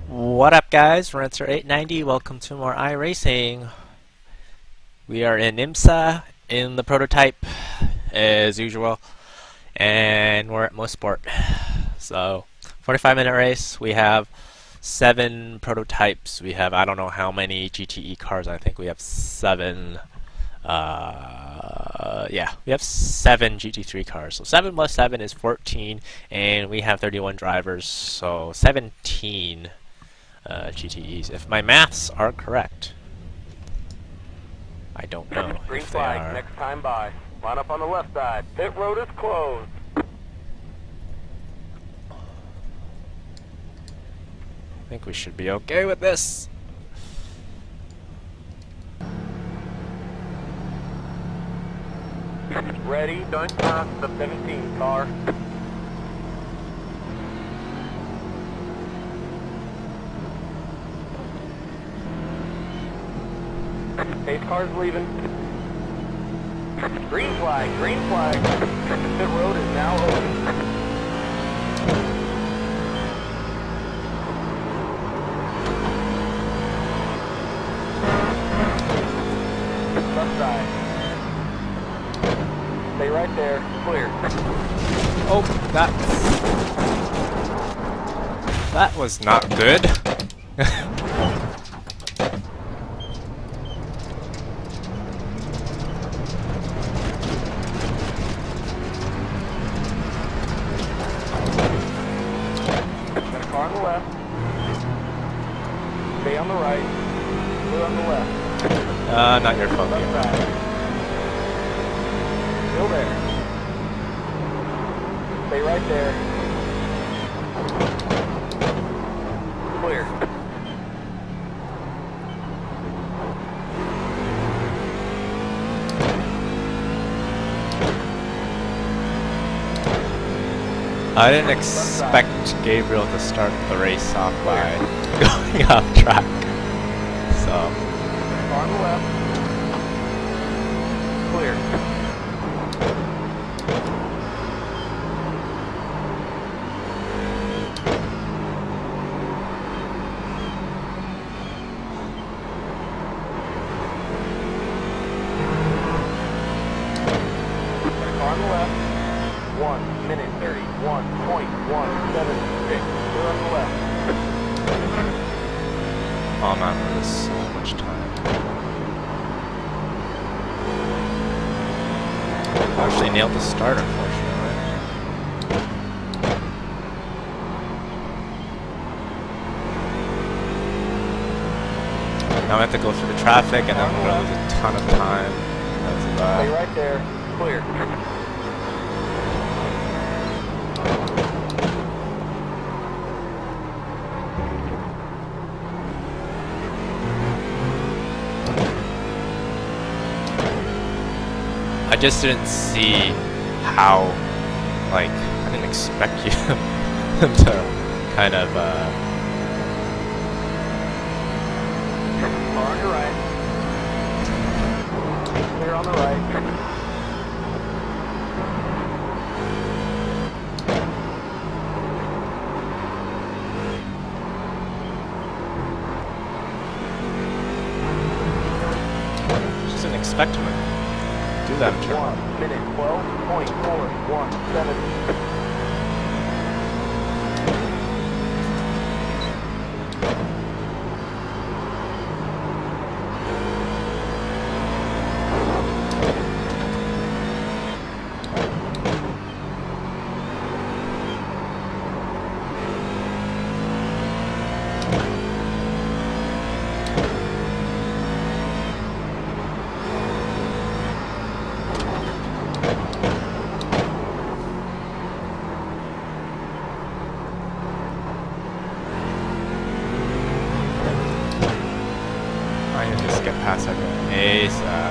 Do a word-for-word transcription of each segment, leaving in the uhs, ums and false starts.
What up, guys? Rancer eight ninety. Welcome to more iRacing. We are in IMSA in the prototype as usual, and we're at Mosport. So, forty-five minute race. We have seven prototypes. We have I don't know how many G T E cars. I think we have seven. Uh, yeah, we have seven G T three cars. So seven plus seven is fourteen, and we have thirty-one drivers. So seventeen. Uh, G T Es, if my maths are correct. I don't know Green if they flag, are. next time by. Line up on the left side. Pit road is closed. I think we should be okay with this. Ready, don't pass the seventeen car. Pace car's leaving. Green flag, green flag. Pit road is now open. Left side. Stay right there, clear. Oh, that that was not good. On the left. Stay on the right. Clear on the left. Uh, not your fault. Left side. Still there. Stay right there. Clear. I didn't expect Gabriel to start the race off by going off track. So On the left. Clear. On the left. One minute thirty. One point one seven six. Clear on the left. oh man, there's so much time. Actually nailed the start, unfortunately. Now I have to go through the traffic, and then I'm gonna lose a ton of time. That's Stay bad. right there. Clear. I just didn't see how, like, I didn't expect you to kind of, uh... Car on your right. Clear on the right. just didn't expect him to do that turn. One minute twelve point four one seven. I can just get past everyone ASAP.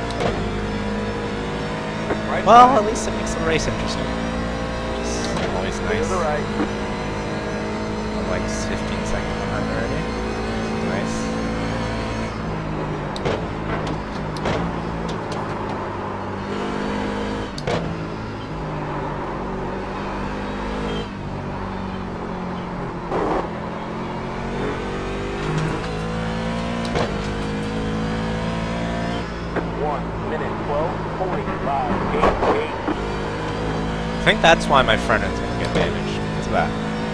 Right Well, side. at least it makes the race interesting. It's always Clear to nice. the right. I'm like fifteen seconds behind already. Nice. think that's why my front end's gonna get damaged. Because of that.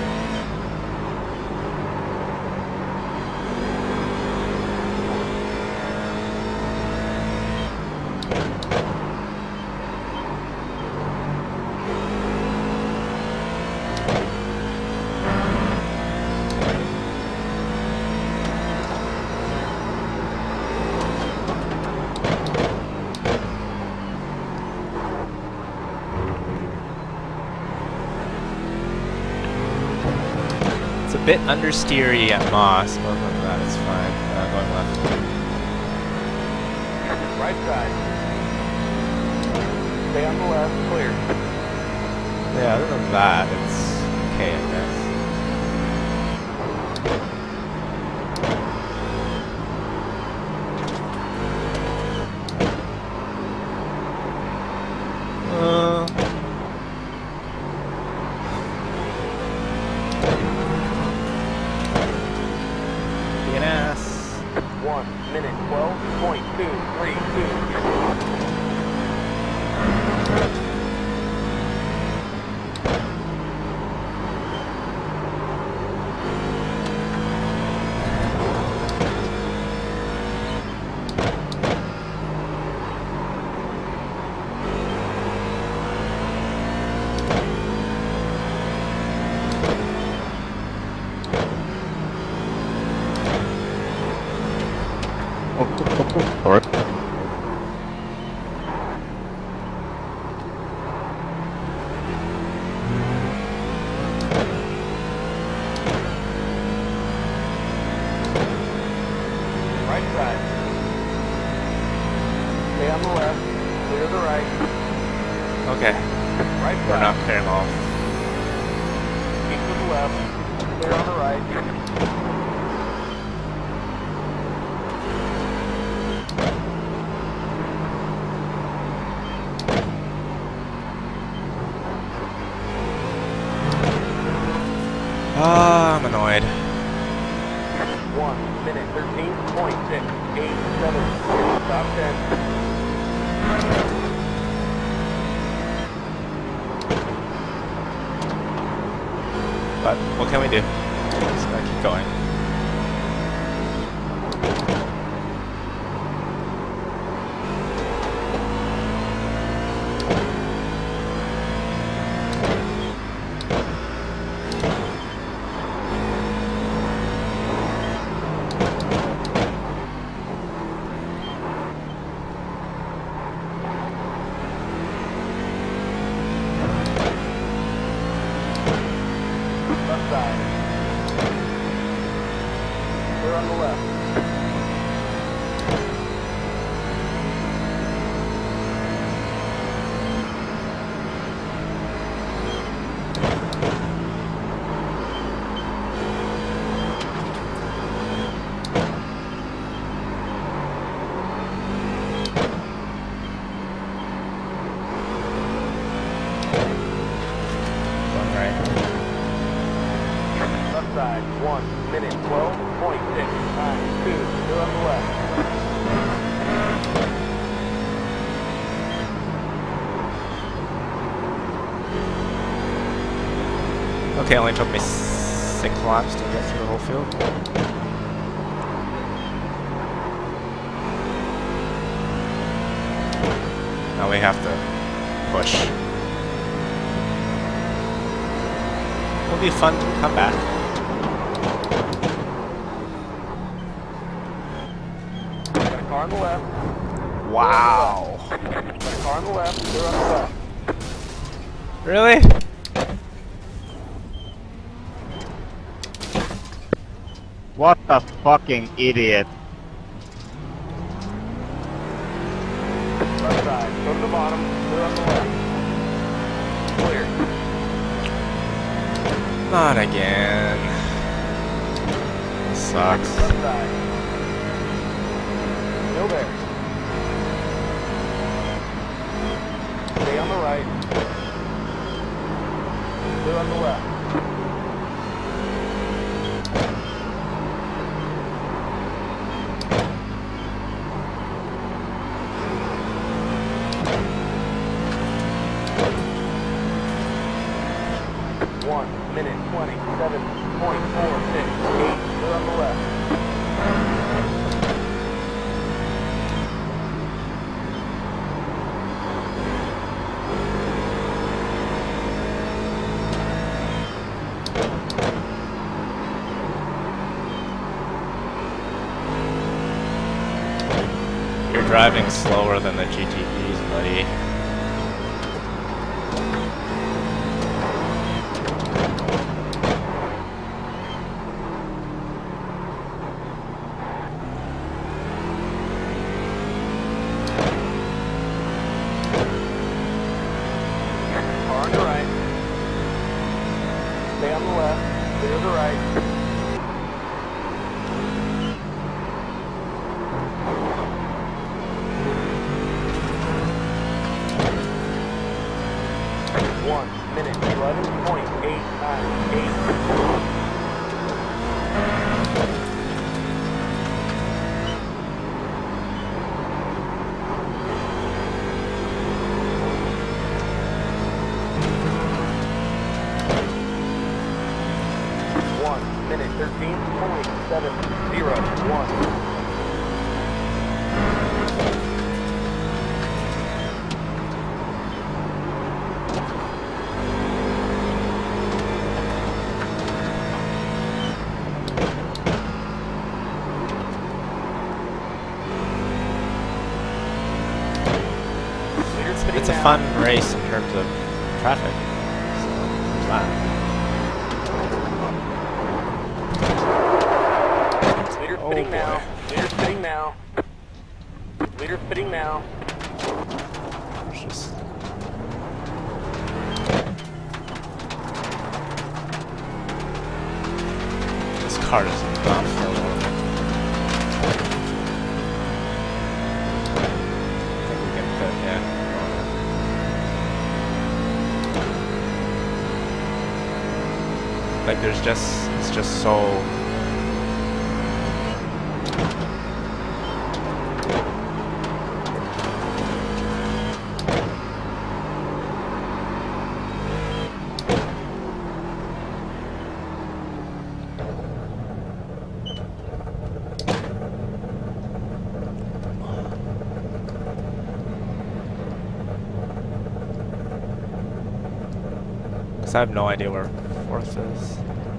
It's a bit understeery at Moss, but other than that, it's fine. Uh, going left. Right side. Stay on the left, clear. Yeah, other than that, it's okay, I guess. Uh, be an ass. One minute, twelve point two three two. Alright. Right side. Stay on the left, clear the right. Okay, Right we're side. not clearing off. Keep to the left, clear on the right. Ah, I'm annoyed. One minute, thirteen point six eight seven. Top ten. But what can we do? Just gotta keep going. Left side. Clear on the left. Going right. Left side. One minute, twelve point six nine two. Clear on the left. Okay, it only took me six laps to get through the whole field. Now we have to push. It'll be fun to come back. Got a car on the left. Wow. Got a car on the left. Clear on the left. Really? What a fucking idiot. Left side. Go to the bottom. Clear on the left. Clear. Not again. This sucks. Left side. Still there. Stay on the right. Clear on the left. point four six eight. Clear on the left. You're driving slower than the G T Ps, buddy. Car on your right. Stay on the left. Clear the right. One minute, eleven point eight nine eight. One minute, thirteen point seven zero one. It's a fun race in terms of traffic. So, there's that. Leader Oh, spinning boy. now. Leader spinning now. Leader spinning now. There's just this car does not feel well. I think we can fit, yeah. Like there's just, it's just so. Cause I have no idea where fourth is.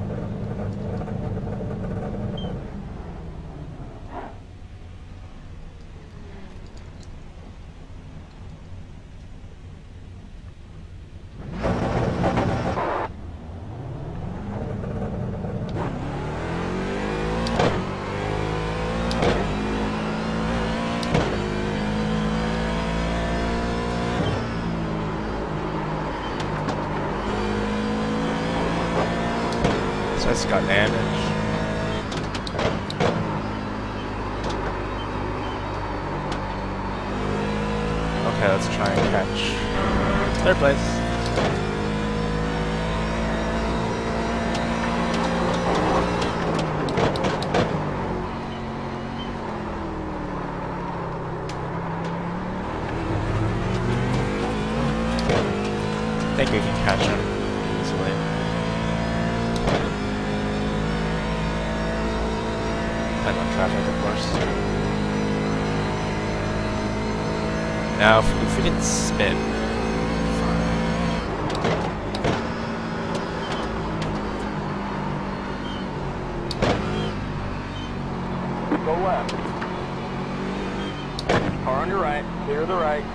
So it's got damage. Okay, let's try and catch third place. I think we can catch him easily. Depends on traffic, of course. Now, if, if we didn't spin, fine. Go left. Car on your right. Clear the right.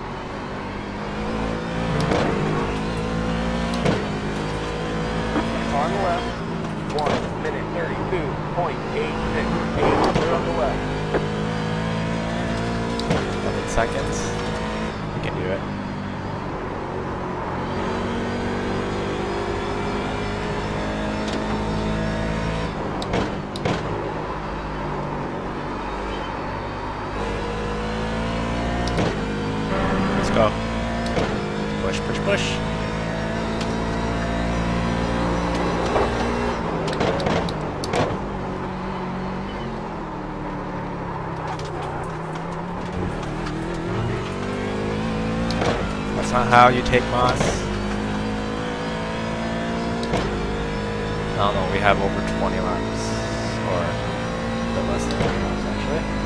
Car on the left. One minute, thirty-two point eight six eight. Clear on the left. eleven seconds. We can do it. Let's go. Push, push, push. That's not how you take Moss. I don't know, we have over twenty laps, or a bit less than twenty laps actually.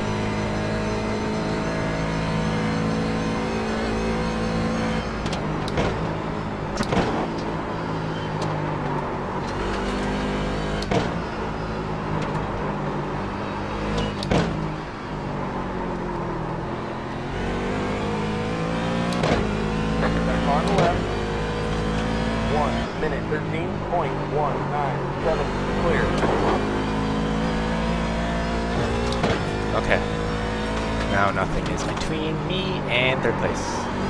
On the left. one minute thirteen point one nine seven. Clear. Okay. Now nothing is between me and third place.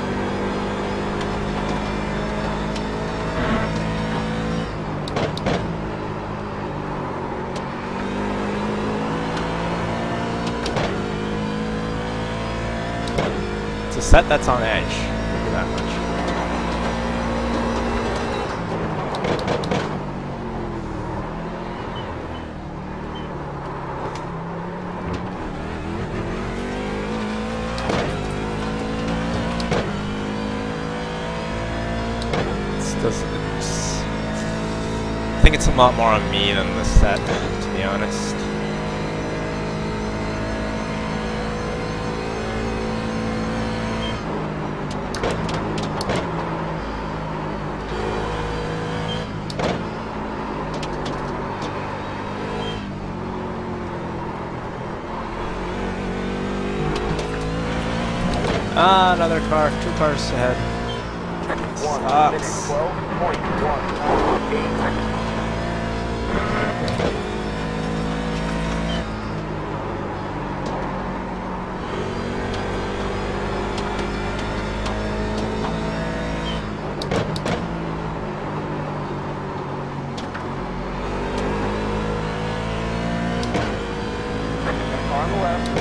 It's a set that's on edge. Look at that much. Does it's, I think it's a lot more on me than the set, to be honest. Ah, another car, two cars ahead. one minute Sucks. twelve point one eight. On the left.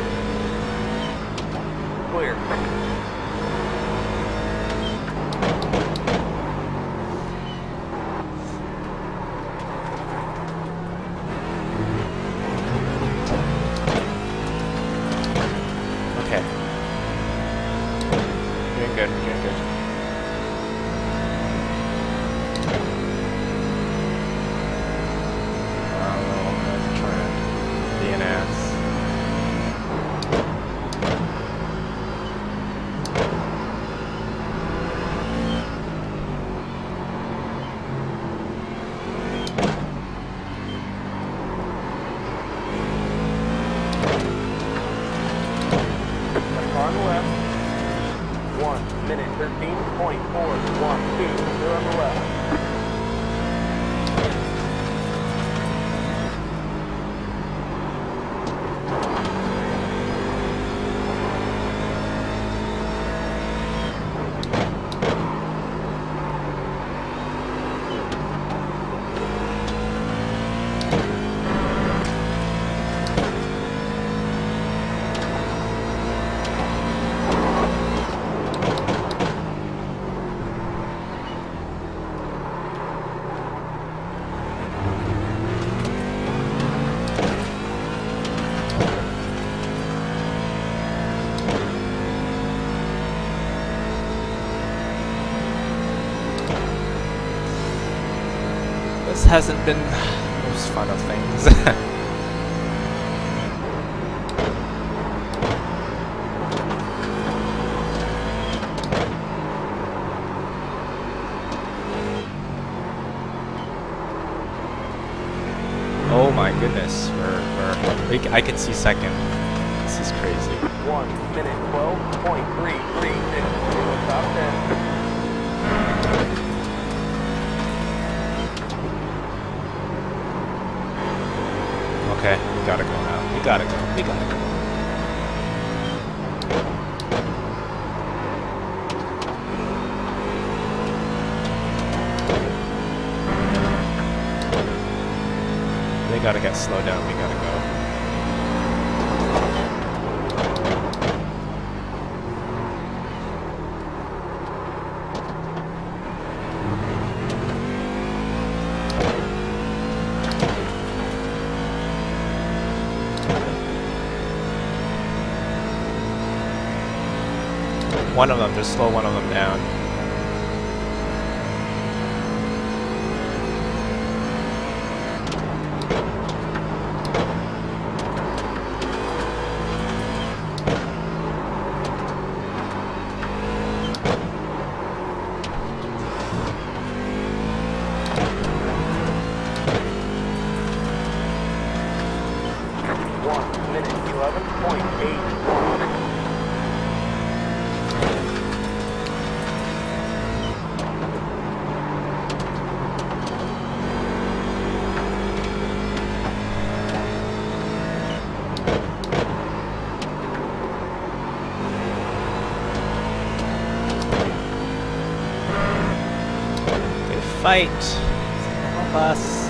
Clear. Okay. Doing good, doing good. I don't know, I'm gonna try and be an ass. On the left. one minute thirteen point four one two. Clear on the left. This hasn't been the most fun of things. Oh my goodness, we're, we're, we, I can see second. This is crazy. one minute twelve point three three six. Top ten. Okay, we gotta go now. We gotta go. We gotta go. They gotta get slowed down. We gotta go. One of them, just slow one of them down. fight. Help us.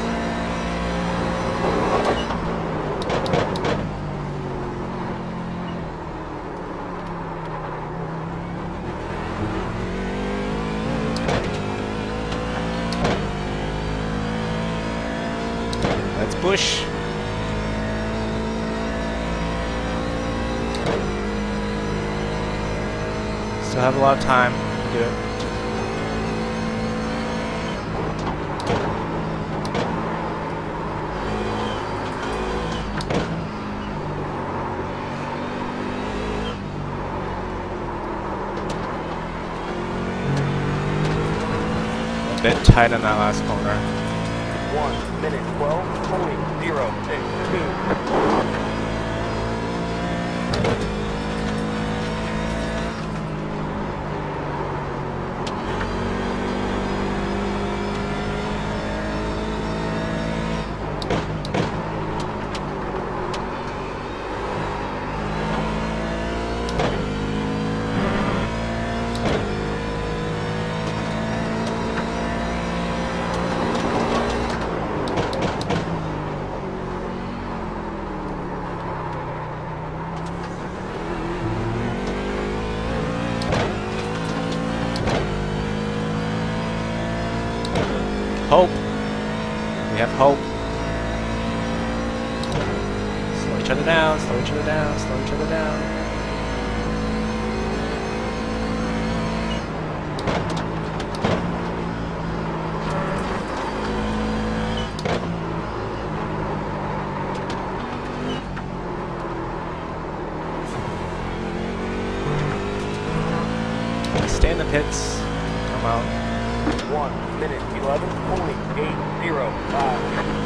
Let's push. Still have a lot of time to do it. A bit tight on that last corner. One minute twelve point zero six two. Hope. We have hope. Slow each other down, slow each other down, slow each other down. Stay in the pits. Come out. One minute eleven point eight zero five.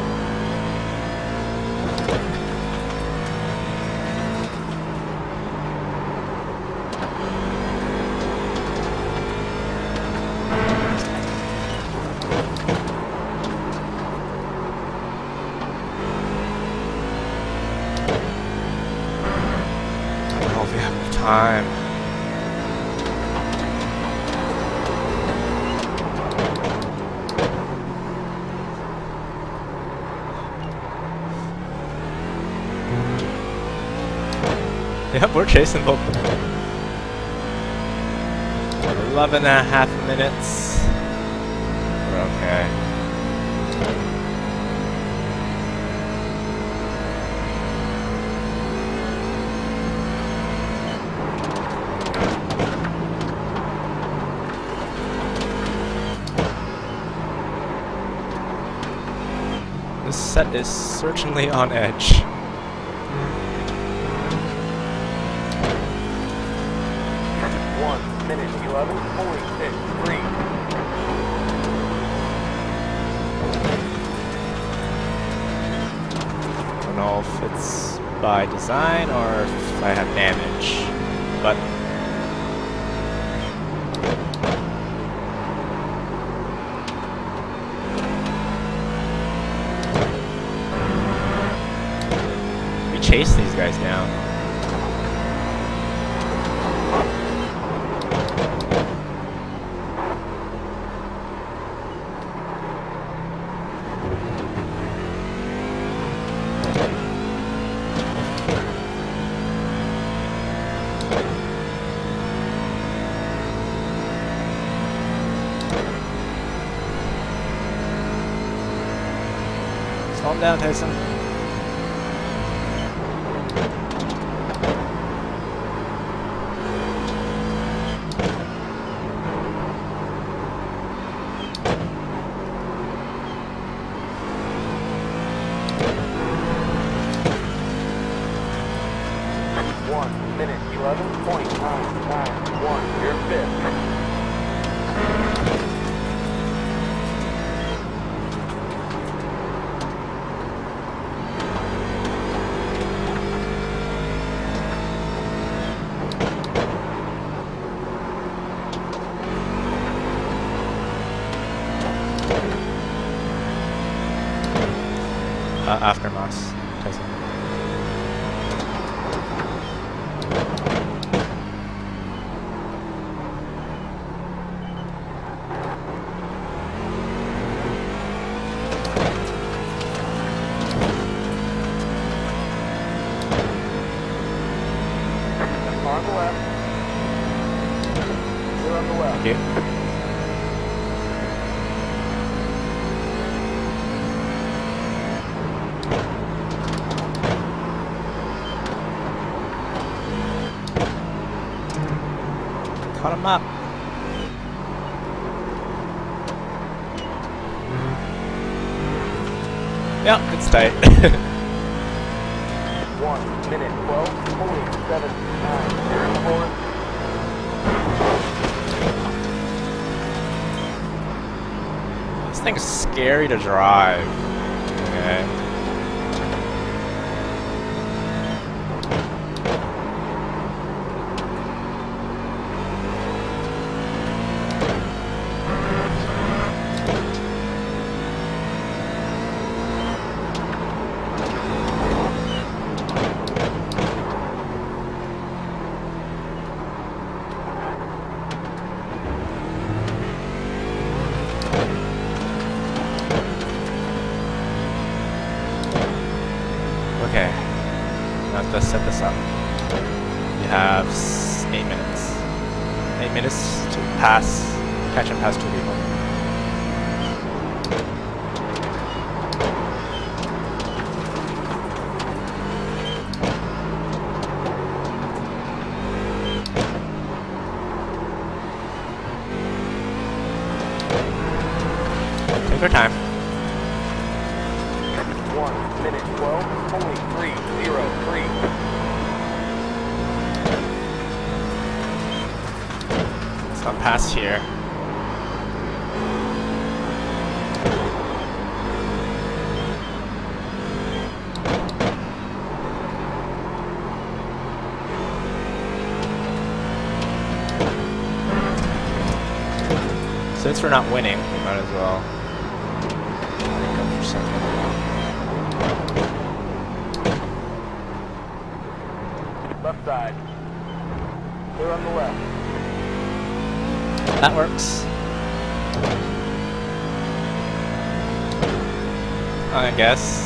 Oh, we have time. Yep, we're chasing both of them. Eleven and a half minutes. We're okay. This set is certainly on edge. One minute eleven point six three. I don't know if it's by design or if I have damage, but we chase these guys down. Calm down, Tyson. One minute eleven point nine nine one. You're fifth. Uh, after Moss, Tyson. Thank you. Caught him up. Yep, it's tight. One minute, twelve point seven nine. Zero four. This thing's scary to drive. Okay. Okay, now let's set this up. You have s eight minutes. Eight minutes to pass, catch and pass two people. Take your time. One minute, twelve point three zero three. Let's not pass here. Since we're not winning, we might as well go for second. Left side. Clear on the left. That works. I guess.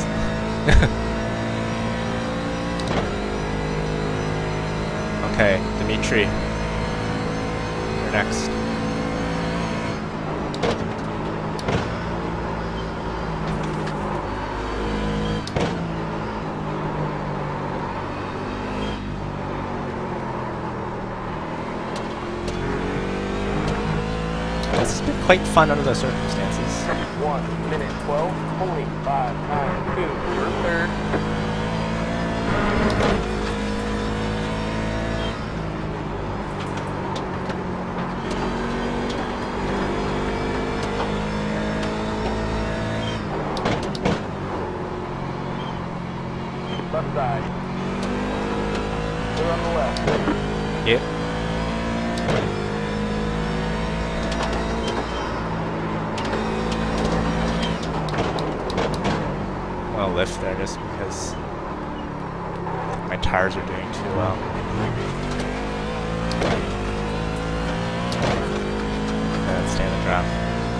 Okay, Dimitri. You're next. This has been quite fun under the circumstances. One minute, twelve point five nine two. You're third. Left side. Clear on the left. Yep. I'll lift there just because my tires are doing too well. And stay in the draft.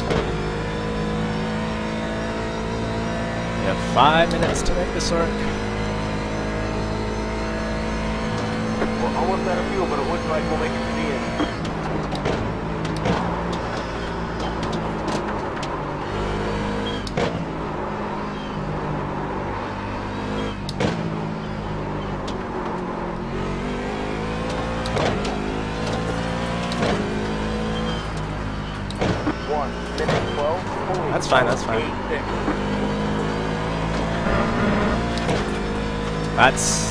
We have five minutes to make this work. We're almost out of fuel, but it looks like we'll make it to the end. One minute, twelve point That's fine, that's fine. eight six. That's...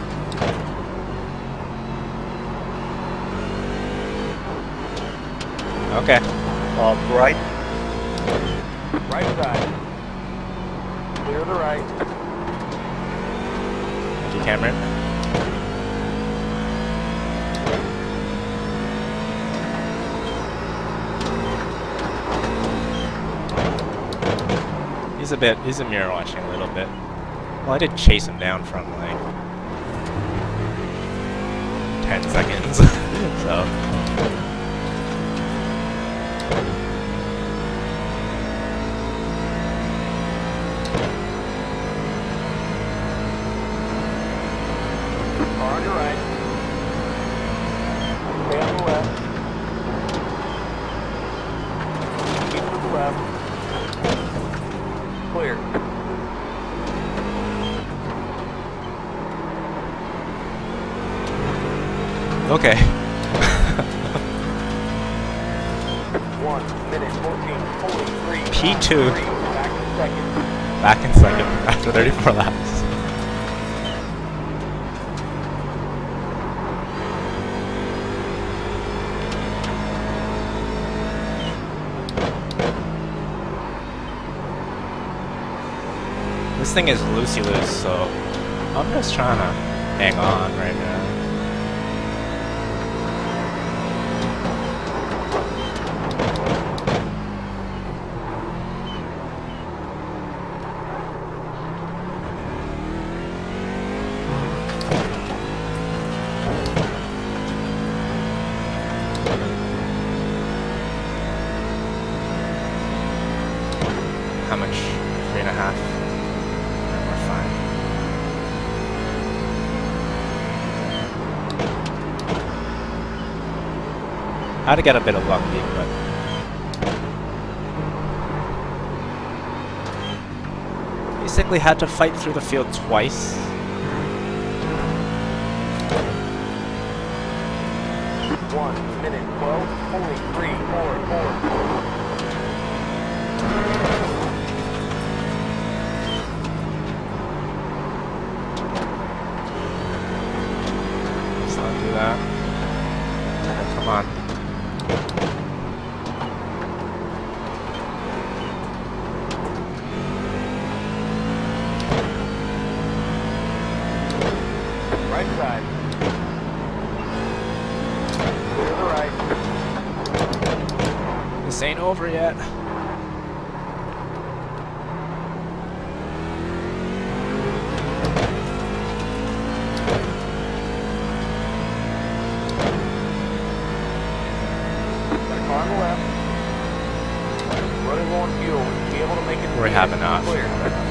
Okay. All right. Right side. Clear the right. Thank you, Cameron. He's a bit, he's a mirror watching a little bit. Well, I did chase him down from like ten seconds, so. Car on your right. Stay on the left. Okay. One minute fourteen forty-three. P two. Back in second. Back in second after thirty-four laps. This thing is loosey-loose, so I'm just trying to hang on right now. How much? Three and a half. And we're fine. I had to get a bit of lucky, but basically had to fight through the field twice. One minute twelve forty-three four four. Let's not do that. Come on. Right side. Clear to the right. This ain't over yet. Got a car on the left. Running low on fuel. Be able to make it. We have enough. Clear.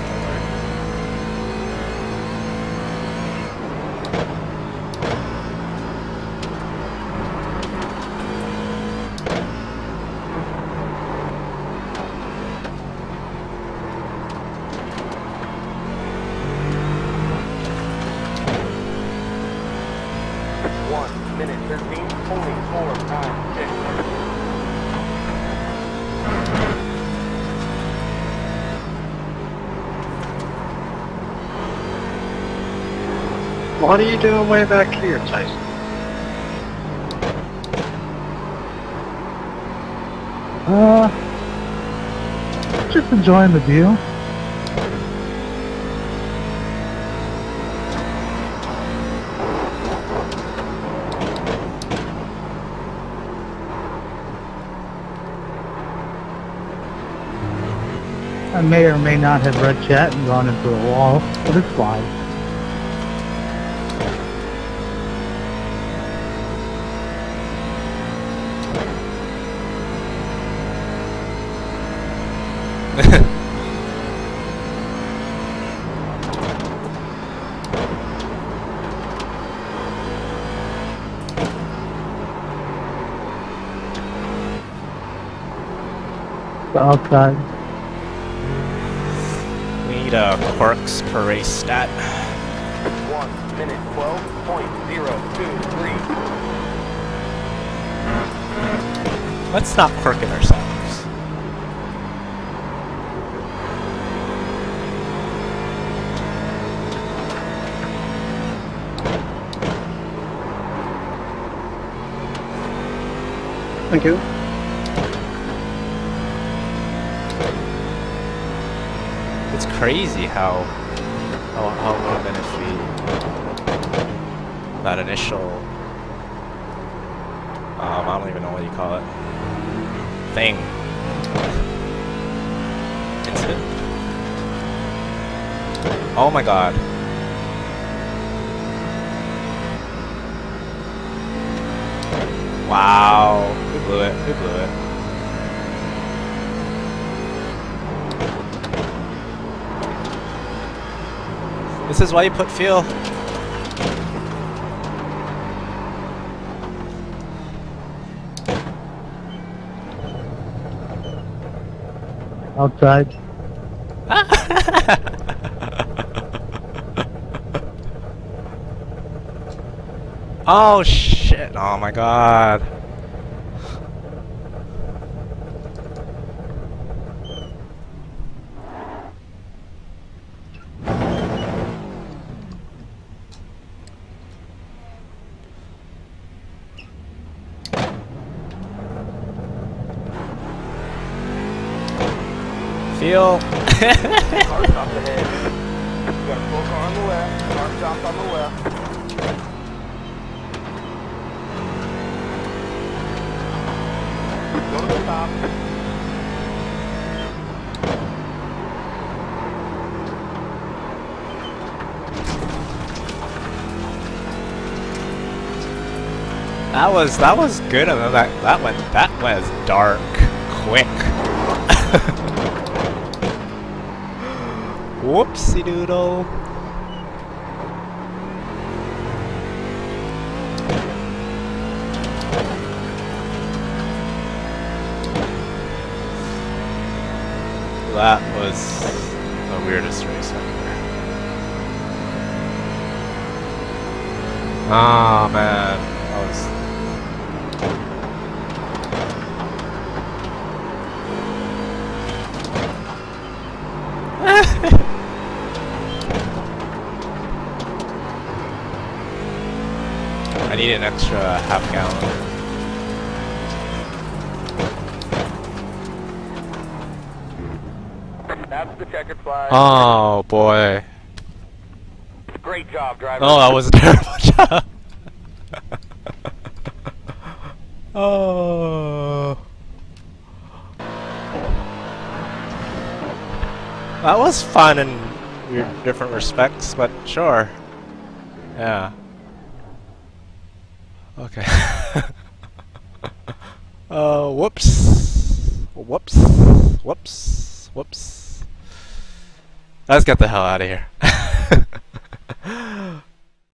One minute thirteen forty-four nine six. What are you doing way back here, Tyson? Uh, just enjoying the view. I may or may not have read chat and gone into a wall, but it's fine. The outside. We need a quirks per race stat. One minute twelve point zero two three. Let's stop quirking ourselves. Thank you. It's crazy how how how little ministry that initial um I don't even know what you call it thing incident. Oh my god. Wow, we blew it, we blew it. This is why you put fuel. Outside. Oh shit! Oh my god. Feel. Car stopped ahead. You got a full car on the left. Car stopped on the left. Go to the top. That was that was good. And then that that went that was dark, quick. Whoopsie doodle. That was the weirdest race ever. Oh man, that was. I need an extra half gallon. That's the checkered flag. Oh boy. Great job, driver. Oh, that was a terrible job. Oh. That was fun in weird, different respects, but sure. Yeah. Okay. Oh, whoops. Whoops. Whoops. Whoops. Let's get the hell out of here.